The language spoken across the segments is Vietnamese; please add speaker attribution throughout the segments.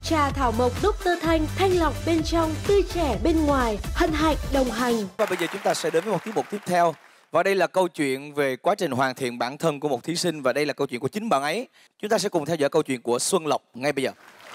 Speaker 1: Trà thảo mộc Dr. Thanh, thanh lọc bên trong, tươi trẻ bên ngoài, hân hạnh đồng hành.
Speaker 2: Và bây giờ chúng ta sẽ đến với một tiết mục tiếp theo. Và đây là câu chuyện về quá trình hoàn thiện bản thân của một thí sinh. Và đây là câu chuyện của chính bạn ấy. Chúng ta sẽ cùng theo dõi câu chuyện của Xuân Lộc ngay bây giờ.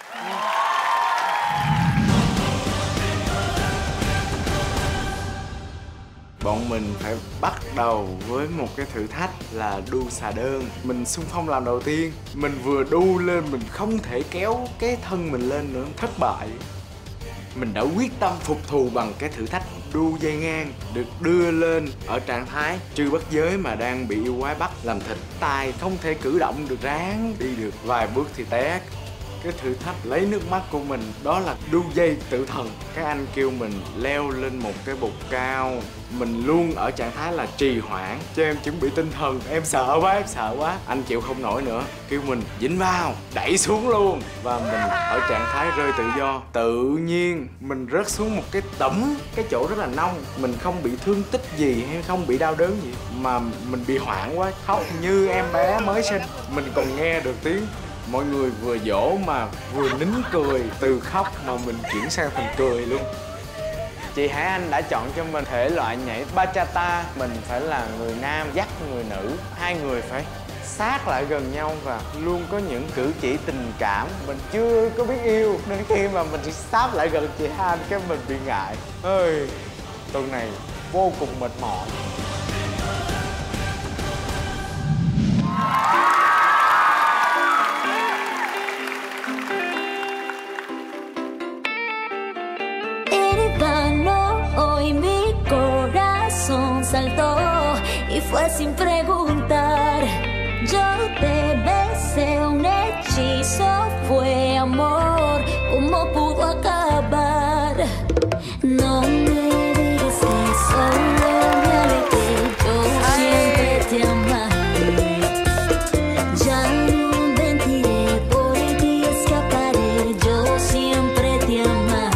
Speaker 3: Bọn mình phải bắt đầu với một cái thử thách là đu xà đơn. Mình xung phong làm đầu tiên. Mình vừa đu lên mình không thể kéo cái thân mình lên nữa, thất bại. Mình đã quyết tâm phục thù bằng cái thử thách đu dây ngang, được đưa lên ở trạng thái trư bất giới mà đang bị yêu quái bắt làm thịt. Tay không thể cử động được, ráng đi được vài bước thì té. Cái thử thách lấy nước mắt của mình đó là đu dây tự thần. Các anh kêu mình leo lên một cái bục cao. Mình luôn ở trạng thái là trì hoãn, cho em chuẩn bị tinh thần. Em sợ quá. Anh chịu không nổi nữa, kêu mình dính vào, đẩy xuống luôn. Và mình ở trạng thái rơi tự do. Tự nhiên mình rớt xuống một cái tẩm, cái chỗ rất là nông. Mình không bị thương tích gì hay không bị đau đớn gì, mà mình bị hoảng quá, khóc như em bé mới sinh. Mình còn nghe được tiếng mọi người vừa dỗ mà vừa nín cười. Từ khóc mà mình chuyển sang thành cười luôn. Chị Hải Anh đã chọn cho mình thể loại nhảy bachata. Mình phải là người nam dắt người nữ, hai người phải sát lại gần nhau và luôn có những cử chỉ tình cảm. Mình chưa có biết yêu nên khi mà mình sáp lại gần chị Hải Anh cái mình bị ngại. Ơi, tuần này vô cùng mệt mỏi.
Speaker 4: Hoy mi corazón saltó y fue sin preguntar. Yo te besé, un hechizo fue amor. ¿Cómo pudo acabar? No me digas que solo me alejé. Yo siempre te amaré. Ya no mentiré, por ti escaparé. Yo siempre te amaré.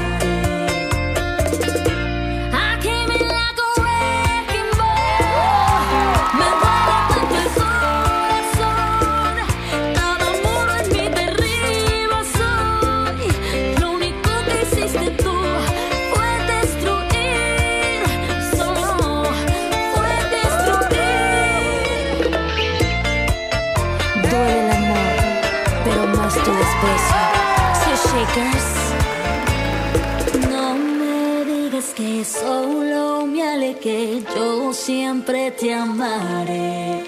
Speaker 4: No me digas que solo me alejé, yo siempre te amaré.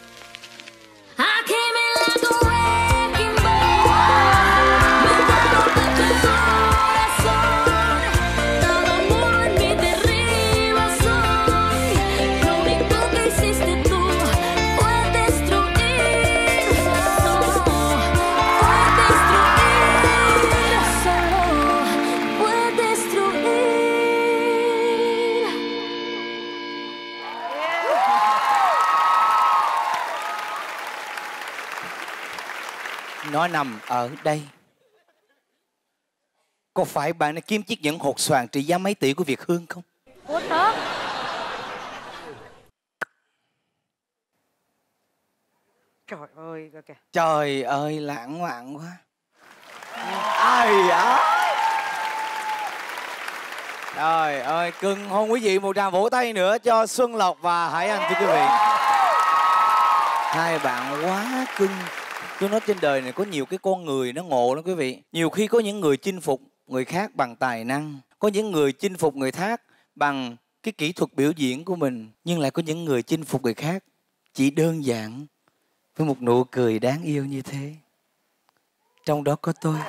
Speaker 2: Nó nằm ở đây. Có phải bạn đã kiếm chiếc nhẫn hột xoàn trị giá mấy tỷ của Việt Hương không?
Speaker 5: Ủa tớ. Trời ơi kìa.
Speaker 2: Trời ơi, lãng mạn quá. Ai ơi. Trời ơi, cưng hôn quý vị một tràng vỗ tay nữa cho Xuân Lộc và Hải Anh, thưa quý vị. Hai bạn quá cưng. Tôi nói trên đời này có nhiều cái con người nó ngộ lắm quý vị. Nhiều khi có những người chinh phục người khác bằng tài năng, có những người chinh phục người khác bằng cái kỹ thuật biểu diễn của mình, nhưng lại có những người chinh phục người khác chỉ đơn giản với một nụ cười đáng yêu như thế. Trong đó có tôi.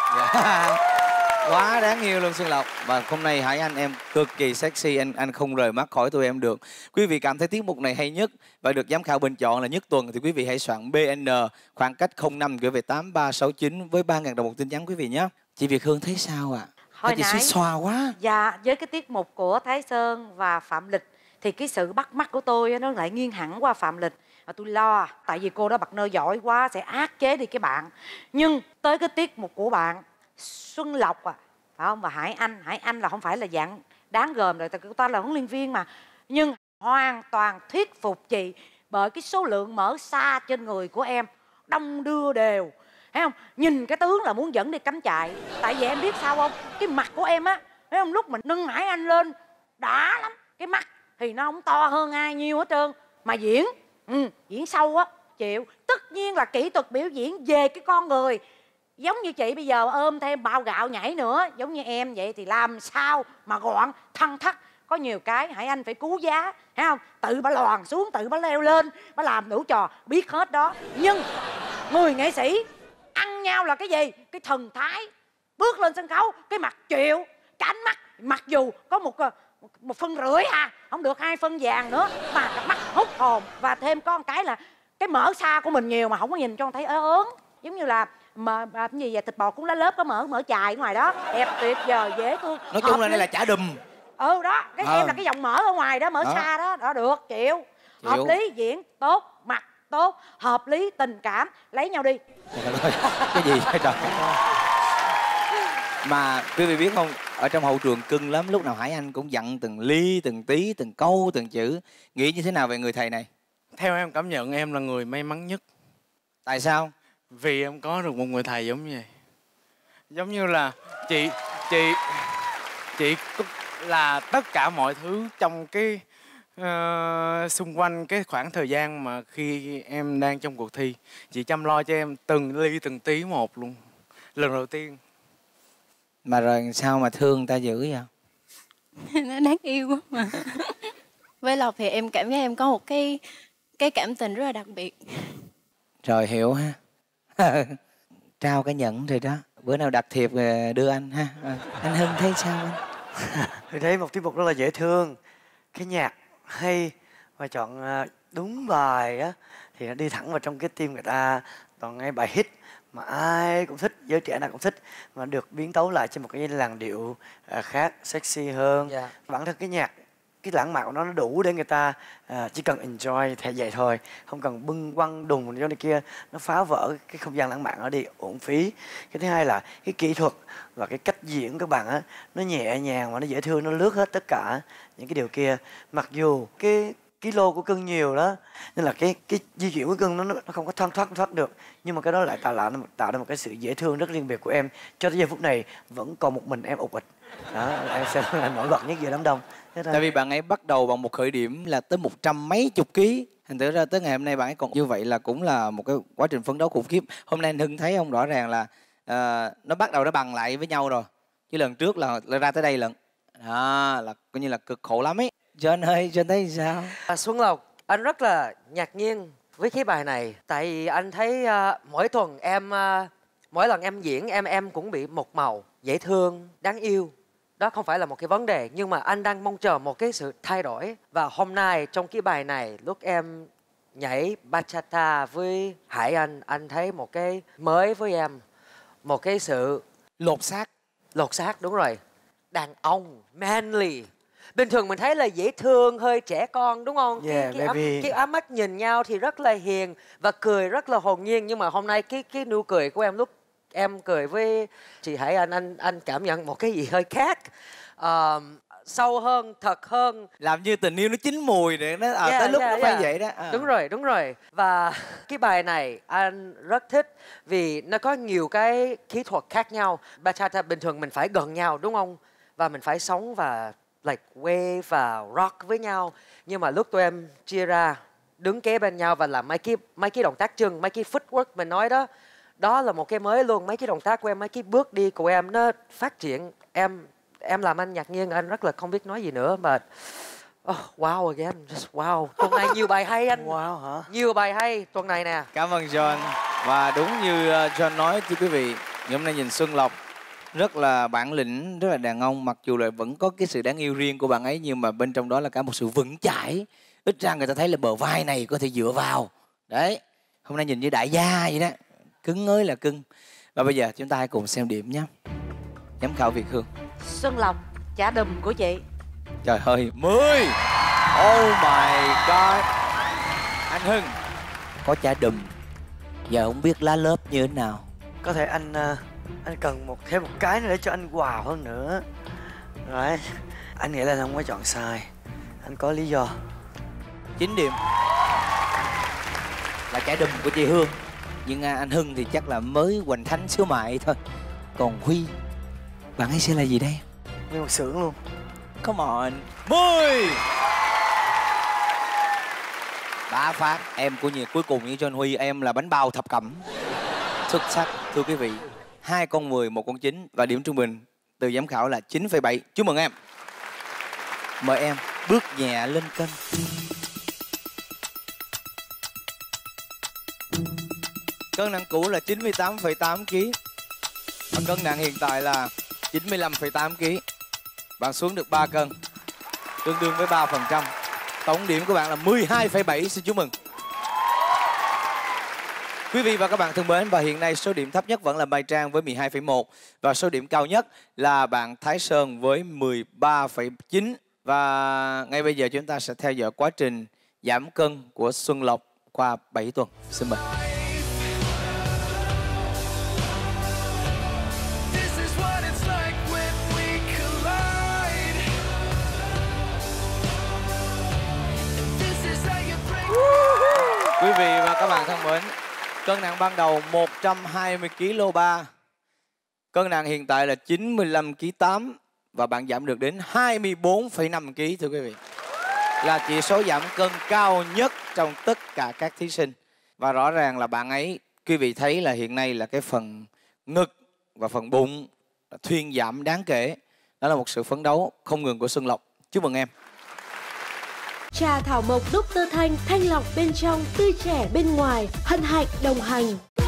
Speaker 2: Quá đáng yêu luôn Xuân Lộc. Và hôm nay Hải Anh em cực kỳ sexy, anh không rời mắt khỏi tụi em được. Quý vị cảm thấy tiết mục này hay nhất và được giám khảo bình chọn là nhất tuần thì quý vị hãy soạn BN khoảng cách 05 gửi về 8369 với 3.000 đồng một tin nhắn quý vị nhé. Chị Việt Hương thấy sao ạ?
Speaker 5: Hồi
Speaker 2: chị
Speaker 5: nãy
Speaker 2: suýt xoa quá.
Speaker 5: Dạ, với cái tiết mục của Thái Sơn và Phạm Lịch thì cái sự bắt mắt của tôi nó lại nghiêng hẳn qua Phạm Lịch. Và tôi lo, tại vì cô đó partner giỏi quá sẽ áp chế đi cái bạn. Nhưng tới cái tiết mục của bạn Xuân Lộc phải không, và Hải Anh là không phải là dạng đáng gờm rồi, tại cô ta là huấn luyện viên mà, nhưng hoàn toàn thuyết phục chị bởi cái số lượng mỡ xa trên người của em đong đưa đều. thấy không? Nhìn cái tướng là muốn dẫn đi cắm trại. Tại vì em biết sao không, cái mặt của em á, thấy không, lúc mình nâng Hải Anh lên đã lắm. Cái mắt thì nó không to hơn ai nhiêu hết trơn, mà diễn diễn sâu á chịu. Tất nhiên là kỹ thuật biểu diễn về cái con người. Giống như chị bây giờ ôm thêm bao gạo nhảy nữa, giống như em vậy thì làm sao mà gọn thăng thắt. Có nhiều cái Hải Anh phải cứu giá, thấy không? Tự bà loàn xuống, tự bà leo lên, bà làm đủ trò, biết hết đó. Nhưng người nghệ sĩ ăn nhau là cái gì? Cái thần thái. Bước lên sân khấu, cái mặt chịu, cái ánh mắt, mặc dù có một phân rưỡi không được 2 phân vàng nữa, mà cặp mắt hút hồn. Và thêm có một cái là cái mỡ xa của mình nhiều mà không có nhìn cho thấy ớn. Giống như là mà cái gì vậy, thịt bò cuốn lá lớp có mỡ chài ngoài đó, đẹp tuyệt vời, dễ thương.
Speaker 2: Nói chung là đây là chả đùm.
Speaker 5: Đó, cái em là cái dòng mỡ ở ngoài đó, mỡ xa đó, đó được, chịu. Hợp lý, diễn tốt, mặt tốt, hợp lý, tình cảm, lấy nhau đi.
Speaker 2: Trời ơi, cái gì vậy trời. Mà quý vị biết không, ở trong hậu trường cưng lắm, lúc nào Hải Anh cũng dặn từng ly, từng tí, từng câu, từng chữ. Nghĩ như thế nào về người thầy này?
Speaker 3: Theo em cảm nhận em là người may mắn nhất.
Speaker 2: Tại sao?
Speaker 3: Vì em có được một người thầy giống như vậy. Giống như là chị là tất cả mọi thứ trong cái xung quanh cái khoảng thời gian mà khi em đang trong cuộc thi. Chị chăm lo cho em từng ly từng tí một luôn. Lần đầu tiên.
Speaker 2: Mà rồi sao mà thương ta dữ vậy?
Speaker 6: Nó đáng yêu quá mà. Với Lộc thì em cảm giác em có một cái cảm tình rất là đặc biệt.
Speaker 2: Rồi hiểu ha. Trao cái nhẫn rồi đó. Bữa nào đặt thiệp đưa anh ha. Anh Hưng thấy sao anh?
Speaker 7: Tôi thấy một tiết mục rất là dễ thương, cái nhạc hay và chọn đúng bài á thì nó đi thẳng vào trong cái tim người ta. Toàn nghe bài hit mà ai cũng thích, giới trẻ nào cũng thích, mà được biến tấu lại trên một cái làn điệu khác, sexy hơn. Bản thân cái nhạc, cái lãng mạn của nó đủ để người ta chỉ cần enjoy thế vậy thôi, không cần bưng quăng đùng cho này kia, nó phá vỡ cái không gian lãng mạn đó đi, uổng phí. Cái thứ hai là cái kỹ thuật và cái cách diễn của các bạn á, nó nhẹ nhàng và nó dễ thương, nó lướt hết tất cả những cái điều kia. Mặc dù cái kilo của cưng nhiều đó nên là cái di chuyển của cưng nó không có thoát được, nhưng mà cái đó lại tạo ra một cái sự dễ thương rất riêng biệt của em. Cho tới giờ phút này vẫn còn một mình em ụt ịch đó, em sẽ là nổi bật nhất giữa đám đông.
Speaker 2: Tại vì bạn ấy bắt đầu bằng một khởi điểm là tới 100 mấy chục ký, thành thử ra tới ngày hôm nay bạn ấy còn như vậy là cũng là một cái quá trình phấn đấu khủng khiếp. Hôm nay anh Hưng thấy không, rõ ràng là nó bắt đầu nó bằng lại với nhau rồi, chứ lần trước là ra tới đây lận đó, là coi như là cực khổ lắm ấy. John ơi, John thấy sao?
Speaker 8: Xuân Lộc, anh rất là ngạc nhiên với cái bài này, tại vì anh thấy mỗi tuần mỗi lần em diễn em cũng bị một màu dễ thương, đáng yêu. Đó không phải là một cái vấn đề, nhưng mà anh đang mong chờ một cái sự thay đổi. Và hôm nay trong cái bài này, lúc em nhảy bachata với Hải anh thấy một cái mới với em, một cái sự
Speaker 2: lột xác,
Speaker 8: đúng rồi, đàn ông, manly. Bình thường mình thấy là dễ thương, hơi trẻ con đúng không? Cái ám mắt nhìn nhau thì rất là hiền và cười rất là hồn nhiên. Nhưng mà hôm nay cái nụ cười của em lúc em cười với chị Hải anh cảm nhận một cái gì hơi khác, sâu hơn, thật hơn,
Speaker 2: làm như tình yêu nó chín mùi để nó tới lúc nó phải vậy đó.
Speaker 8: Đúng rồi. Và cái bài này anh rất thích vì nó có nhiều cái kỹ thuật khác nhau. Bachata bình thường mình phải gần nhau đúng không, và mình phải sống và like wave và rock với nhau. Nhưng mà lúc tụi em chia ra đứng kế bên nhau và làm mấy cái động tác chân, mấy cái footwork mình nói đó, đó là một cái mới luôn. Mấy cái động tác của em, mấy cái bước đi của em nó phát triển. Em làm anh ngạc nhiên, anh rất là không biết nói gì nữa mà wow again, just wow. Tuần này nhiều bài hay anh.
Speaker 7: Wow hả?
Speaker 8: Nhiều bài hay tuần này nè.
Speaker 2: Cảm ơn John. Và đúng như John nói thưa quý vị, ngày hôm nay nhìn Xuân Lộc rất là bản lĩnh, rất là đàn ông. Mặc dù là vẫn có cái sự đáng yêu riêng của bạn ấy, nhưng mà bên trong đó là cả một sự vững chãi. Ít ra người ta thấy là bờ vai này có thể dựa vào. Đấy, hôm nay nhìn như đại gia vậy đó, cứng ơi là cưng. Và bây giờ chúng ta hãy cùng xem điểm nhé. Giám khảo Việt Hương.
Speaker 5: Xuân Lộc, chả đùm của chị.
Speaker 2: Trời ơi, 10. Oh my god. Anh Hưng có chả đùm, giờ không biết lá lớp như thế nào.
Speaker 7: Có thể anh cần thêm một cái nữa để cho anh wow hơn nữa. Rồi, anh nghĩ là anh không có chọn sai. Anh có lý do.
Speaker 2: 9 điểm là chả đùm của chị Hương. Nhưng anh Hưng thì chắc là mới hoành thánh xíu mại thôi. Còn Huy, bạn ấy sẽ là gì đây?
Speaker 7: Nguyên một xưởng luôn.
Speaker 2: Come on. 10 đã phát. Em của nhiệt cuối cùng với John Huy, em là bánh bao thập cẩm. Xuất sắc thưa quý vị. 2 con 10, 1 con 9 và điểm trung bình từ giám khảo là 9,7. Chúc mừng em. Mời em bước nhẹ lên cân. Cân nặng cũ là 98,8 kg và cân nặng hiện tại là 95,8 kg. Bạn xuống được 3 cân, tương đương với 3%. Tổng điểm của bạn là 12,7. Xin chúc mừng. Quý vị và các bạn thân mến, và hiện nay số điểm thấp nhất vẫn là Mai Trang với 12,1 và số điểm cao nhất là bạn Thái Sơn với 13,9. Và ngay bây giờ chúng ta sẽ theo dõi quá trình giảm cân của Xuân Lộc qua 7 tuần. Xin mời. Quý vị và các bạn thân mến, cân nặng ban đầu 120 kg 3. Cân nặng hiện tại là 95 kg 8 và bạn giảm được đến 24,5 kg thưa quý vị. Là chỉ số giảm cân cao nhất trong tất cả các thí sinh. Và rõ ràng là bạn ấy, quý vị thấy là hiện nay là cái phần ngực và phần bụng thuyên giảm đáng kể. Đó là một sự phấn đấu không ngừng của Xuân Lộc. Chúc mừng em.
Speaker 1: Trà thảo mộc Dr. Thanh, thanh lọc bên trong, tươi trẻ bên ngoài, hân hạnh đồng hành.